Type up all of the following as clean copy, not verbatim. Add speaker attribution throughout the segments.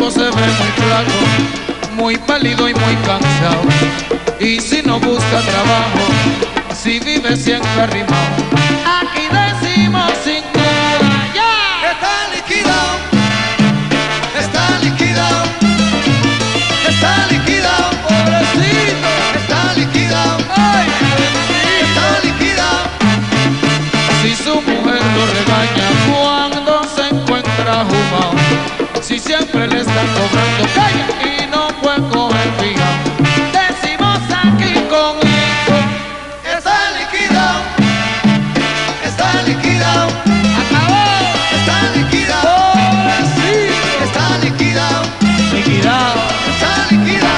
Speaker 1: tipo se ve muy flaco, muy pálido y muy cansado. Y si no busca trabajo, si vive siempre arrimado, aquí decimos sin duda, ya.
Speaker 2: Está liquidado, está liquidado, está liquidado,
Speaker 1: Pobrecito,
Speaker 2: está liquidado,
Speaker 1: ay,
Speaker 2: está liquidado.
Speaker 1: si su mujer lo regaña cuando se encuentra jugado, si siempre le están cobrando calla y no puede coger fija, decimos aquí con hijo,
Speaker 2: Está liquidado, está liquidado,
Speaker 1: acabó,
Speaker 2: está liquidado,
Speaker 1: pobrecito,
Speaker 2: está liquidado,
Speaker 1: liquidado.
Speaker 2: está liquidado.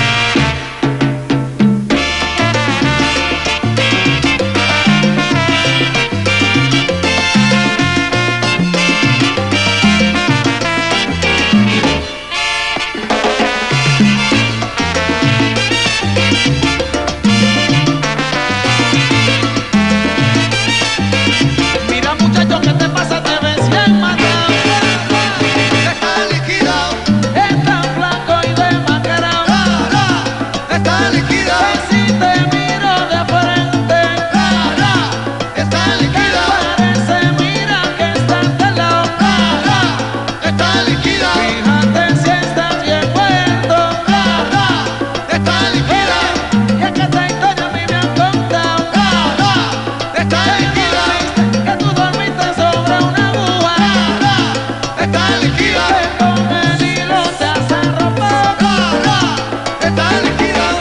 Speaker 1: Mira muchacho, ¿qué te pasa? Te ves bien matado,
Speaker 2: Está liquidado,
Speaker 1: es tan flaco y demacrado,
Speaker 2: está liquidado,
Speaker 1: que si te miro de frente,
Speaker 2: está liquidado,
Speaker 1: parece, mira que estás de lado.
Speaker 2: está liquidado,
Speaker 1: Fíjate si estás bien muerto,
Speaker 2: está liquidado,
Speaker 1: y es que esta historia a mí me han contado,
Speaker 2: está liquidado,
Speaker 1: que tú dormiste sobre una aguja,
Speaker 2: está liquidado,
Speaker 1: que con el hilo te has arropado.
Speaker 2: está liquidado.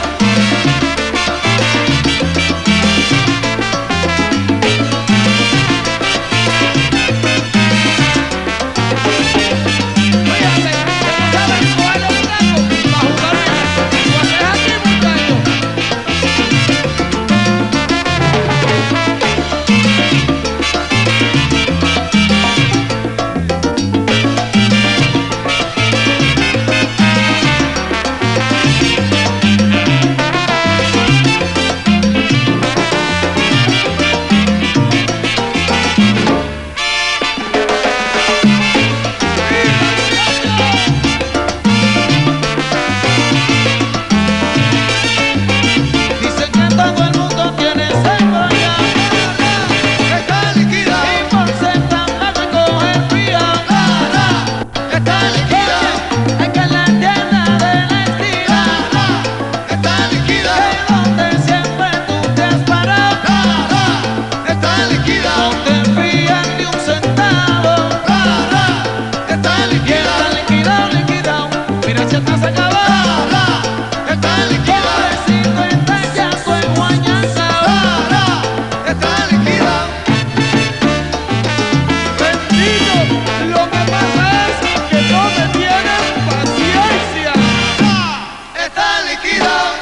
Speaker 1: Fíjate, que no sabes cuál es el rango para jugar bien. Tú haces aquí, muchacho. Dicen que todo el mundo tiene sexo ya,
Speaker 2: Está liquidado,
Speaker 1: y por ser tan flaco y coger fría,
Speaker 2: está liquidado,
Speaker 1: es que en la tienda de la esquina,
Speaker 2: está liquidado,
Speaker 1: que donde siempre tú te has parado,
Speaker 2: está liquidado,
Speaker 1: no te fías ni un centavo,
Speaker 2: está
Speaker 1: y
Speaker 2: liquidado,
Speaker 1: está liquidado, liquidado, mira si estás acabado,
Speaker 2: está liquidado,
Speaker 1: pobrecito está ya soy guañazao,
Speaker 2: está liquidado.
Speaker 1: bendito, lo que pasa es que no me tienen paciencia.
Speaker 2: Está liquidado.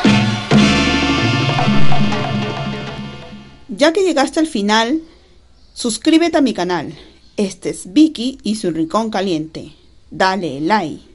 Speaker 3: Ya que llegaste al final, suscríbete a mi canal. Este es Vicky y su Rincón Caliente. Dale like.